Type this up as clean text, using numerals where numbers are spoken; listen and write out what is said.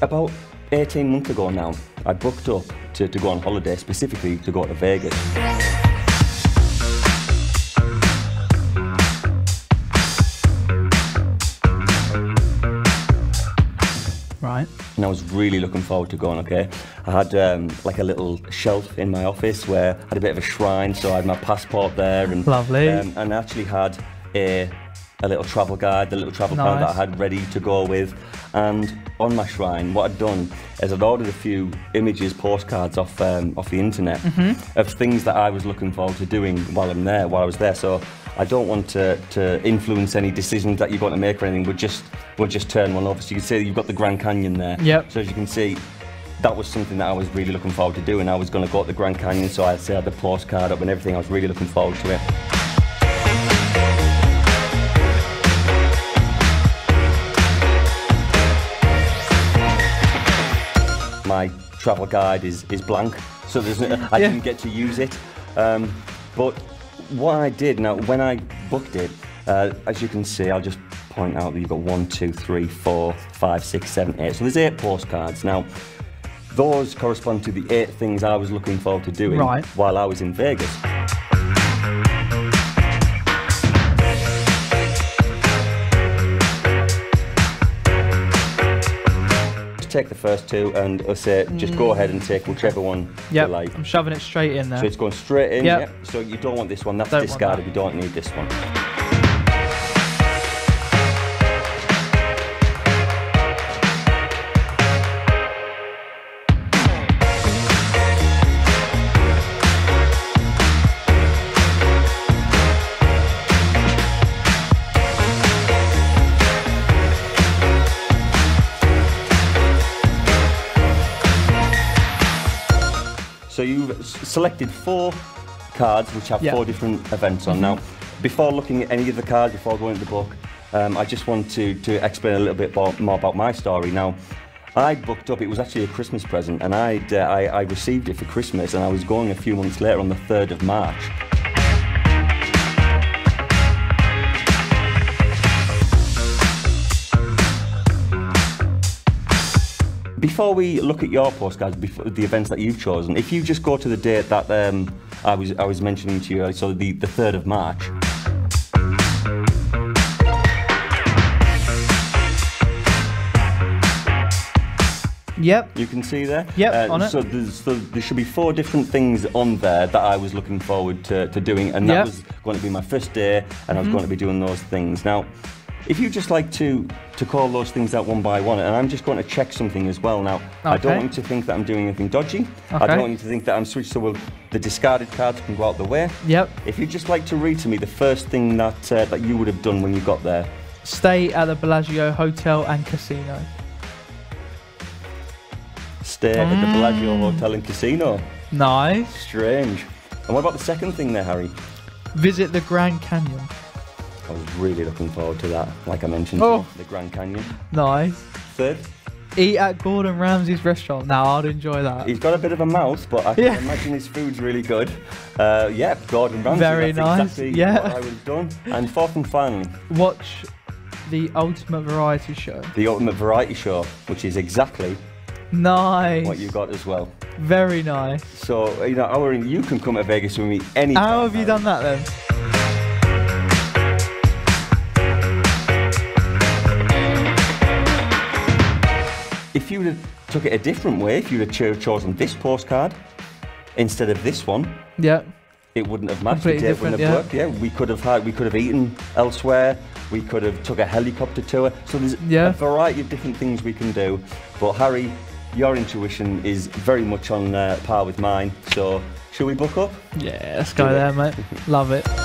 About 18 months ago now, I booked up to go on holiday, specifically to go to Vegas. Right. And I was really looking forward to going, okay? I had like a little shelf in my office where I had a bit of a shrine, so I had my passport there. And, Lovely. And I actually had a little travel guide, the little travel plan that I had ready to go with. And on my shrine, what I'd done is I'd ordered a few images, postcards off the internet of things that I was looking forward to doing while I was there. So I don't want to influence any decisions that you're going to make or anything. We'll just turn one over. So you can see you've got the Grand Canyon there. Yep. So as you can see, that was something that I was really looking forward to doing. I was going to go to the Grand Canyon, so I had the postcard up and everything. I was really looking forward to it. My travel guide is blank, so I didn't get to use it. But what I did, now when I booked it, as you can see, I'll just point out that you've got 1, 2, 3, 4, 5, 6, 7, 8. So there's 8 postcards. Now, those correspond to the 8 things I was looking forward to doing while I was in Vegas. Take the first 2 and I'll say just go ahead and take whichever one you like. I'm shoving it straight in there. So it's going straight in. Yep. So you don't want this one, that's discarded. You don't need this one. So you've selected 4 cards which have 4 different events on. Now, before looking at any of the cards, before going to the book, I just want to explain a little bit more about my story. Now, I booked up, it was actually a Christmas present, and I received it for Christmas, and I was going a few months later on the 3rd of March. Before we look at your postcards, the events that you've chosen, if you just go to the date that I was mentioning to you, so the 3rd of March. Yep. You can see there? Yep, on it. So there should be 4 different things on there that I was looking forward to doing, and that was going to be my first day, and I was going to be doing those things. Now, if you just like to call those things out one by one, and I'm just going to check something as well now. I don't want you to think that I'm doing anything dodgy. I don't want you to think that I'm switched, so the discarded cards can go out the way. Yep. If you'd just like to read to me the first thing that you would have done when you got there. Stay at the Bellagio Hotel and Casino. Stay at the Bellagio Hotel and Casino. Nice. Strange. And what about the second thing there, Harry? Visit the Grand Canyon. I was really looking forward to that, like I mentioned, the Grand Canyon. Nice. Third? Eat at Gordon Ramsay's restaurant. Now, I'd enjoy that. He's got a bit of a mouth, but I can imagine his food's really good. Yeah, Gordon Ramsay. Very nice. Exactly what I would have done. And fourth and finally, watch the Ultimate Variety Show. The Ultimate Variety Show, which is exactly what you got as well. Very nice. So, you can come to Vegas with me anytime. How have you done that then? If you would have took it a different way, if you would have chosen this postcard instead of this one, it wouldn't have matched. Completely It wouldn't have worked. Yeah, we could have eaten elsewhere. We could have took a helicopter tour. So there's a variety of different things we can do. But Harry, your intuition is very much on par with mine. So should we book up? Yeah, let's go there, mate. Love it.